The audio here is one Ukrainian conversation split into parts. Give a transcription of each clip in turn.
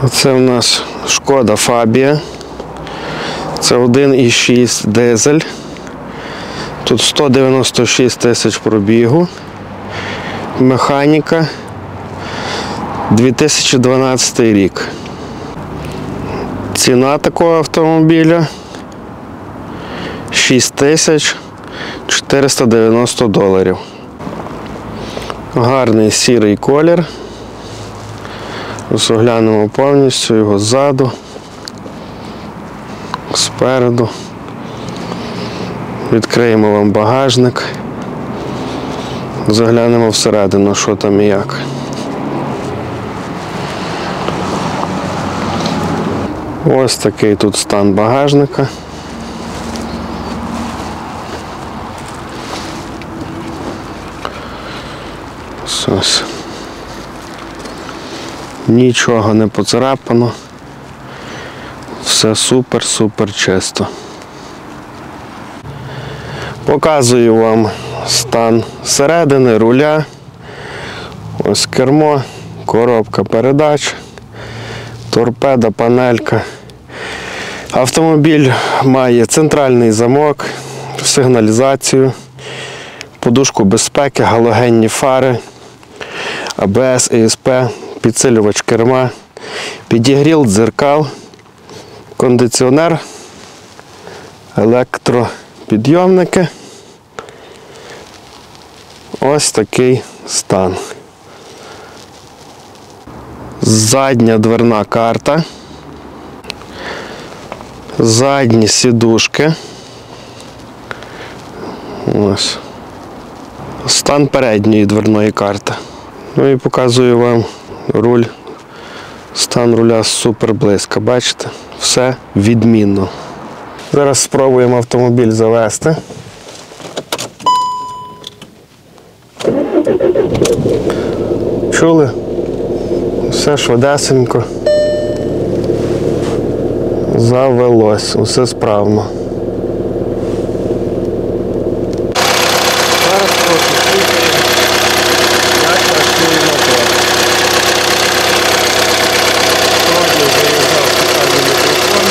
Це у нас Шкода Фабія. Це 1,6 дизель. Тут 196 тисяч пробігу. Механіка. 2012 рік. Ціна такого автомобіля $6490. Гарний сірий колір. Ось оглянемо повністю його ззаду, спереду. Відкриємо вам багажник. Заглянемо всередину, що там і як. Ось такий тут стан багажника. Ось. Нічого не поцарапано. Все супер чисто. Показую вам стан середини, руля. Ось кермо, коробка передач, торпеда, панелька. Автомобіль має центральний замок, сигналізацію, подушку безпеки, галогенні фари, АБС, ЕСП, підсилювач керма, підігрів дзеркал, кондиціонер, електропідйомники. Ось такий стан. Задня дверна карта, задні сідушки. Ось. Стан передньої дверної карти. Ну і показую вам руль. Стан руля супер близько. Бачите? Все відмінно. Зараз спробуємо автомобіль завести. Чули? Все швидесенько. Завелось. Усе справно. Зараз трохи слухаємо, як працює мотор. Сьогодні заїжджав спеціальний мікрофон.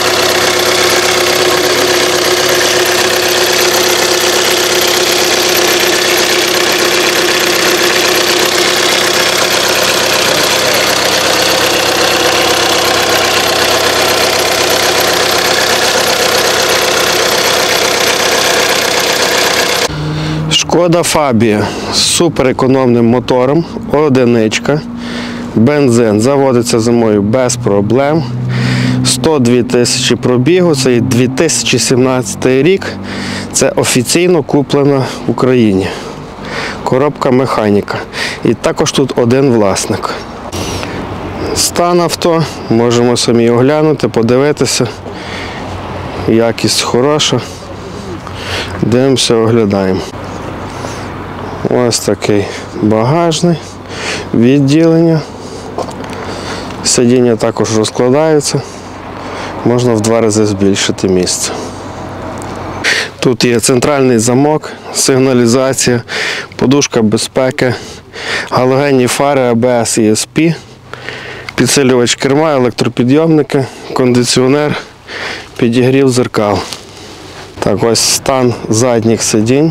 Шкода Фабія з суперекономним мотором, одиничка, бензин, заводиться зимою без проблем, 102 тисячі пробігу, це 2017 рік, це офіційно куплено в Україні. Коробка механіка. І також тут один власник. Стан авто, можемо самі оглянути, подивитися, якість хороша, дивимося, оглядаємо. Ось такий багажний, відділення. Сидіння також розкладаються, можна в 2 рази збільшити місце. Тут є центральний замок, сигналізація, подушка безпеки, галогенні фари АБС і ESP, підсилювач керма, електропідйомники, кондиціонер, підігрів дзеркал. Так, ось стан задніх сидінь.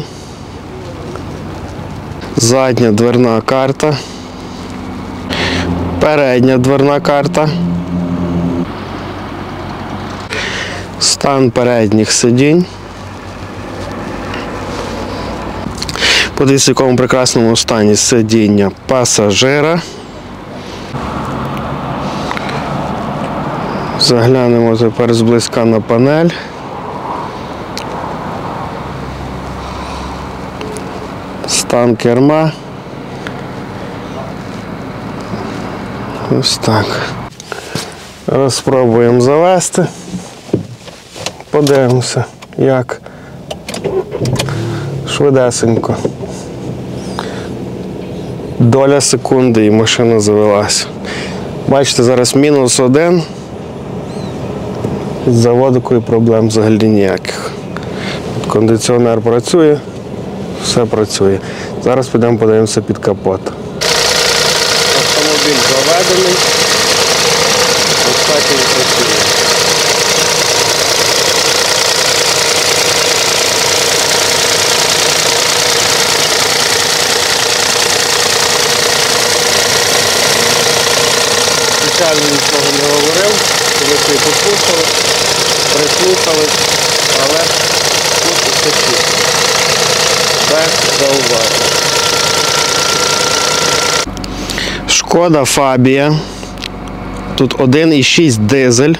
Задня дверна карта, передня дверна карта, стан передніх сидінь. Подивіться, в якому прекрасному стані сидіння пасажира. Заглянемо тепер зблизька на панель. Стан керма. Ось так. Зараз спробуємо завести. Подивимося, як швидесенько. Доля секунди і машина завелась. Бачите, зараз -1. З заводикою проблем взагалі ніяких. Кондиціонер працює. Все працює. Зараз підемо подивимося під капот. Автомобіль заведений. спеціально нічого не говорив, щоб ви собі послухали, прислухались, але тут усе чисто. Без зауважень. Шкода Фабія. Тут 1,6 дизель.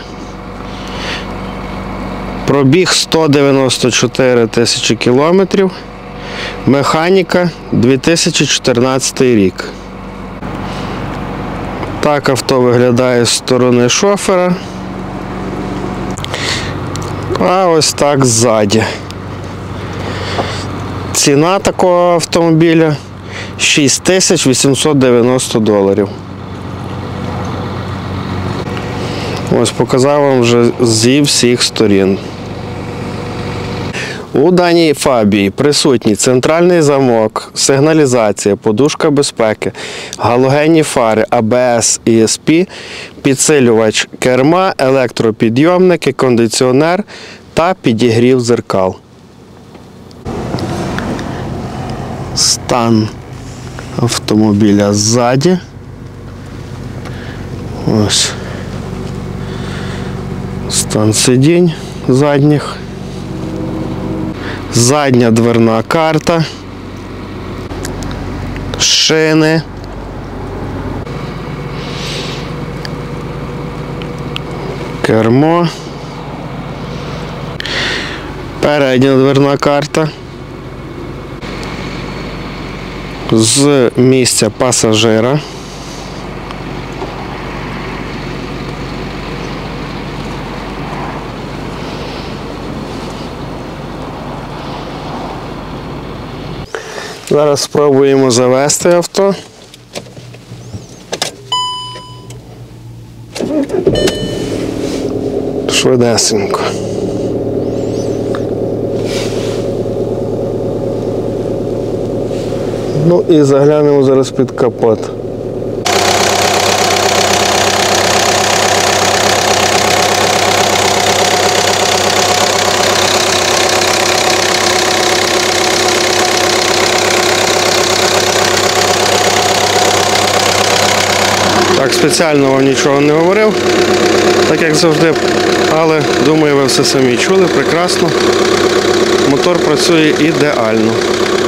Пробіг 194 тисячі кілометрів. Механіка 2014 рік. Так авто виглядає з сторони шофера. А ось так ззаді. Ціна такого автомобіля $6890. Ось показав вам вже зі всіх сторін. У даній Фабії присутній центральний замок, сигналізація, подушка безпеки, галогенні фари, ABS, ESP, підсилювач керма, електропідйомники, кондиціонер та підігрів дзеркал. Стан автомобіля ззаді. Ось. Стан сидінь задніх. Задня дверна карта. Шини. Кермо. Передня дверна карта. З місця пасажира. Зараз спробуємо завести авто. Швидесенько. Ну і заглянемо зараз під капот. Так, спеціально вам нічого не говорив, так як завжди, але думаю, ви все самі чули прекрасно. Мотор працює ідеально.